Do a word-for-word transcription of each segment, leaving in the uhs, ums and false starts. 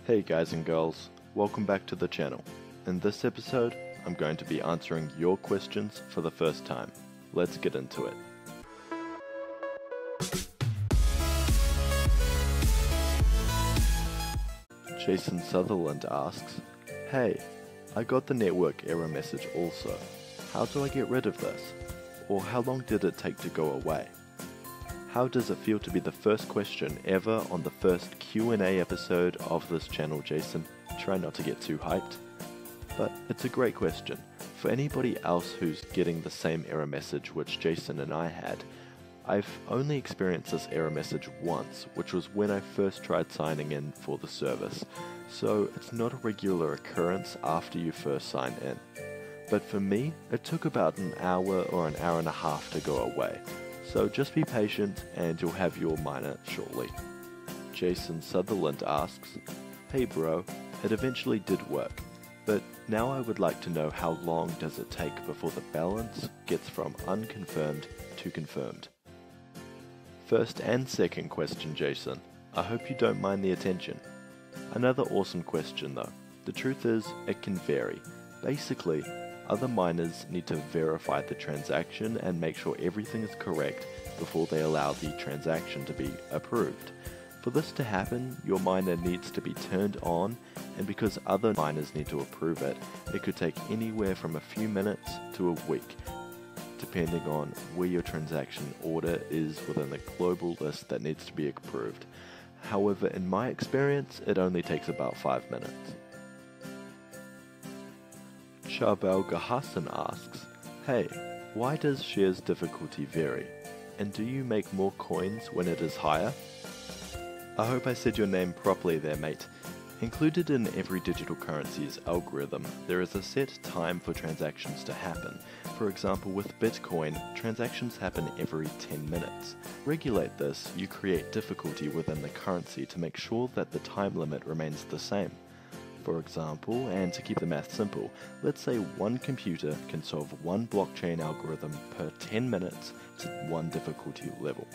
Hey guys and girls, welcome back to the channel. In this episode, I'm going to be answering your questions for the first time. Let's get into it. Jason Sutherland asks, "Hey, I got the network error message also. How do I get rid of this? Or how long did it take to go away?" How does it feel to be the first question ever on the first Q and A episode of this channel, Jason? Try not to get too hyped. But it's a great question. For anybody else who's getting the same error message which Jason and I had, I've only experienced this error message once, which was when I first tried signing in for the service. So it's not a regular occurrence after you first sign in. But for me, it took about an hour or an hour and a half to go away. So just be patient and you'll have your miner shortly. Jason Sutherland asks, "Hey bro, it eventually did work, but now I would like to know how long does it take before the balance gets from unconfirmed to confirmed?" First and second question, Jason. I hope you don't mind the attention. Another awesome question though. The truth is, it can vary. Basically, other miners need to verify the transaction and make sure everything is correct before they allow the transaction to be approved. For this to happen, your miner needs to be turned on, and because other miners need to approve it, it could take anywhere from a few minutes to a week, depending on where your transaction order is within the global list that needs to be approved. However, in my experience, it only takes about five minutes. Charbel Gahasan asks, "Hey, why does shares difficulty vary? And do you make more coins when it is higher?" I hope I said your name properly there, mate. Included in every digital currency's algorithm, there is a set time for transactions to happen. For example, with Bitcoin, transactions happen every ten minutes. To regulate this, you create difficulty within the currency to make sure that the time limit remains the same. For example, and to keep the math simple, let's say one computer can solve one blockchain algorithm per ten minutes to one difficulty level.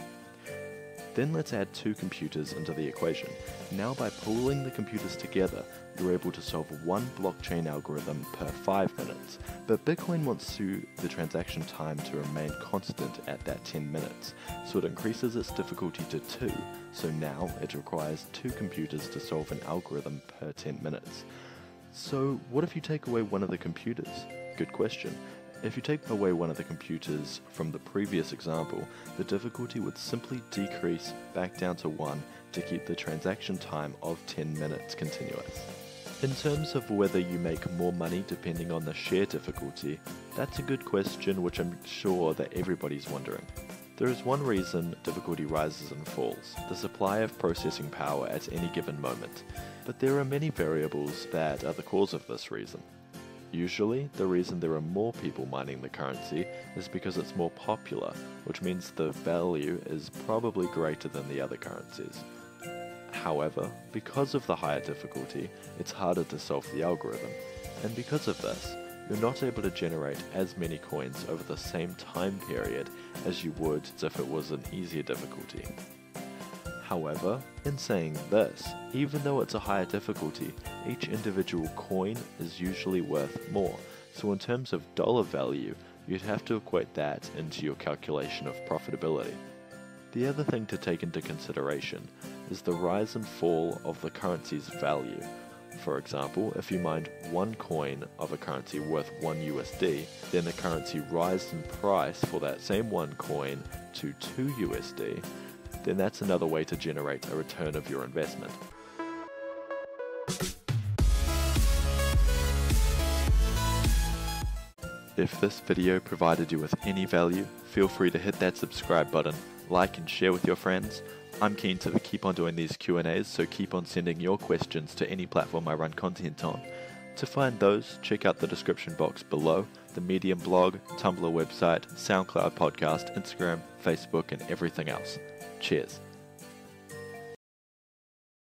Then let's add two computers into the equation. Now by pooling the computers together, you're able to solve one blockchain algorithm per five minutes. But Bitcoin wants to, the transaction time to remain constant at that ten minutes, so it increases its difficulty to two, so now it requires two computers to solve an algorithm per ten minutes. So what if you take away one of the computers? Good question. If you take away one of the computers from the previous example, the difficulty would simply decrease back down to one to keep the transaction time of ten minutes continuous. In terms of whether you make more money depending on the share difficulty, that's a good question which I'm sure that everybody's wondering. There is one reason difficulty rises and falls, the supply of processing power at any given moment, but there are many variables that are the cause of this reason. Usually, the reason there are more people mining the currency is because it's more popular, which means the value is probably greater than the other currencies. However, because of the higher difficulty, it's harder to solve the algorithm, and because of this, you're not able to generate as many coins over the same time period as you would if it was an easier difficulty. However, in saying this, even though it's a higher difficulty, each individual coin is usually worth more, so in terms of dollar value, you'd have to equate that into your calculation of profitability. The other thing to take into consideration is the rise and fall of the currency's value. For example, if you mined one coin of a currency worth one U S D, then the currency rises in price for that same one coin to two U S D, then that's another way to generate a return of your investment. If this video provided you with any value, feel free to hit that subscribe button, like and share with your friends. I'm keen to keep on doing these Q and A's, so keep on sending your questions to any platform I run content on. To find those, check out the description box below, the Medium blog, Tumblr website, SoundCloud podcast, Instagram, Facebook and everything else. Cheers.